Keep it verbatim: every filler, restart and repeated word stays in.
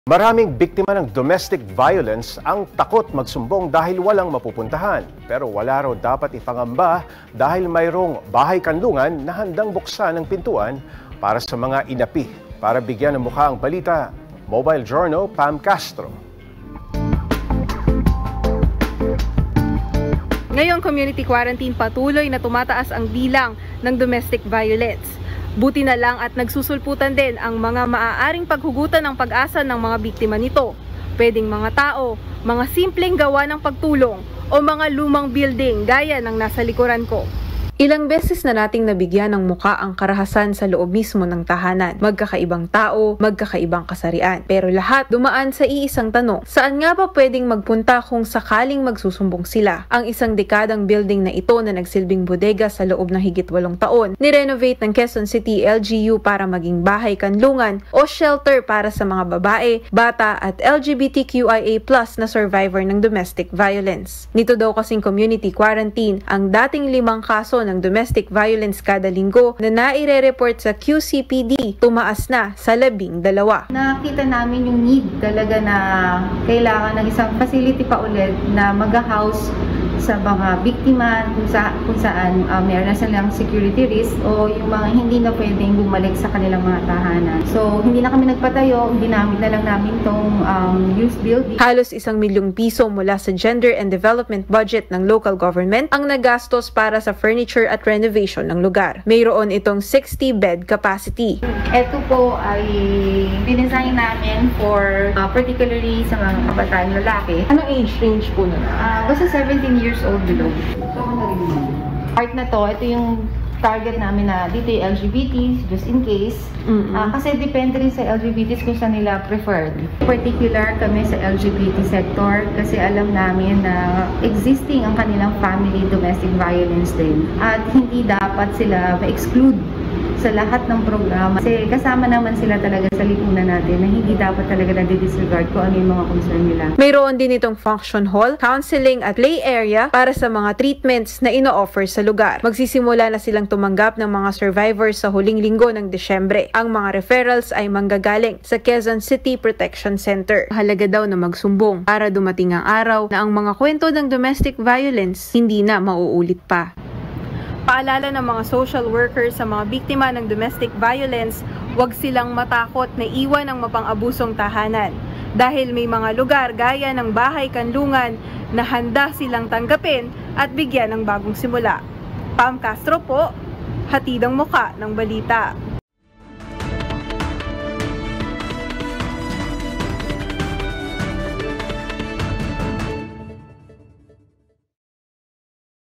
Maraming biktima ng domestic violence ang takot magsumbong dahil walang mapupuntahan. Pero wala raw dapat ipangamba dahil mayroong bahay kanlungan na handang buksan ng pintuan para sa mga inapi. Para bigyan ng mukha ang balita, Mobile Journal Pam Castro. Ngayong community quarantine, patuloy na tumataas ang bilang ng domestic violence. Buti na lang at nagsusulputan din ang mga maaaring paghugutan ng pag-asa ng mga biktima nito. Pwedeng mga tao, mga simpleng gawa ng pagtulong o mga lumang building gaya ng nasa likuran ko. Ilang beses na nating nabigyan ng muka ang karahasan sa loob mismo ng tahanan. Magkakaibang tao, magkakaibang kasarian. Pero lahat dumaan sa iisang tanong, saan nga ba pwedeng magpunta kung sakaling magsusumbong sila? Ang isang dekadang building na ito na nagsilbing bodega sa loob ng higit walong taon, nirenovate ng Quezon City L G U para maging bahay kanlungan o shelter para sa mga babae, bata at L G B T Q I A plus na survivor ng domestic violence. Nito daw kasing community quarantine ang dating limang kaso ng domestic violence kada linggo na naire-report sa Q C P D, tumaas na sa labing dalawa. Nakita namin yung need talaga na kailangan ng isang facility pa ulit na mag-house sa mga biktima kung, sa, kung saan uh, meron na silang security risk o yung mga hindi na pwedeng bumalik sa kanilang mga tahanan. So, hindi na kami nagpatayo, ginamit na lang namin tong um, youth building. Halos isang milyong piso mula sa Gender and Development Budget ng local government ang nagastos para sa furniture at renovation ng lugar. Mayroon itong sixty bed capacity. Ito po ay dinesign namin for uh, particularly sa mga kabataan lalaki. Anong age range po na? Uh, basta seventeen years old below. Part na to, ito yung target namin na dito yung L G B T, just in case. Mm-hmm. uh, kasi depende rin sa L G B Ts kung saan nila preferred. Particular kami sa L G B T sector kasi alam namin na existing ang kanilang family domestic violence din. At hindi dapat sila ma-exclude sa lahat ng programa. Kasi kasama naman sila talaga sa lipunan natin na hindi dapat talaga na-disregard kung ano yung mga concern nila. Mayroon din itong function hall, counseling at play area para sa mga treatments na ino-offer sa lugar. Magsisimula na silang tumanggap ng mga survivors sa huling linggo ng Desyembre. Ang mga referrals ay manggagaling sa Quezon City Protection Center. Halaga daw na magsumbong para dumating ang araw na ang mga kwento ng domestic violence hindi na mauulit pa. Paalala ng mga social workers sa mga biktima ng domestic violence, huwag silang matakot na iwan ang mapang-abusong tahanan. Dahil may mga lugar gaya ng bahay kanlungan na handa silang tanggapin at bigyan ng bagong simula. Pam Castro po, hatid ang muka ng balita.